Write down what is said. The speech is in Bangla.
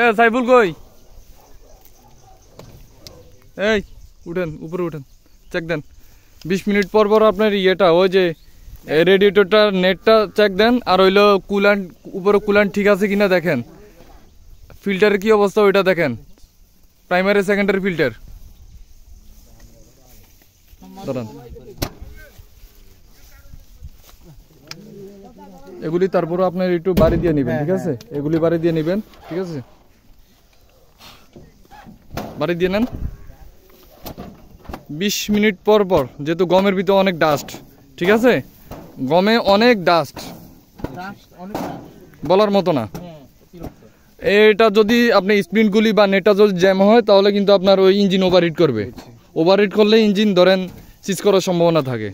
সাইফুল কই? এই উঠেন, উপরে উঠেন, চেক দেন। 20 মিনিট পর পর আপনার ইয়েটা ওই যে রেডিয়েটরটা নেটটা চেক দেন। আর হইলো কুলান্ট, উপরে কুলান্ট ঠিক আছে কিনা দেখেন। ফিল্টারের কি অবস্থা ওইটা দেখেন, প্রাইমারি সেকেন্ডারি ফিল্টার। দাঁড়ান, এগুলি তারপর আপনার একটু বাড়ি দিয়ে নেবেন, ঠিক আছে? এগুলি বাড়ি দিয়ে নেবেন, ঠিক আছে? বাড়ি দিয়ে নেন 20 মিনিট পর পর, যেহেতু গমের ভিতরে অনেক ডাস্ট, ঠিক আছে? গমে অনেক ডাস্ট, বলার মতো না। এটা যদি আপনি স্প্রিন্টগুলি বা নেটটা যদি জ্যাম হয় তাহলে কিন্তু আপনার ওই ইঞ্জিন ওভারহিট করবে। ওভারহিট করলে ইঞ্জিন ধরেন সিজ করার সম্ভাবনা থাকে।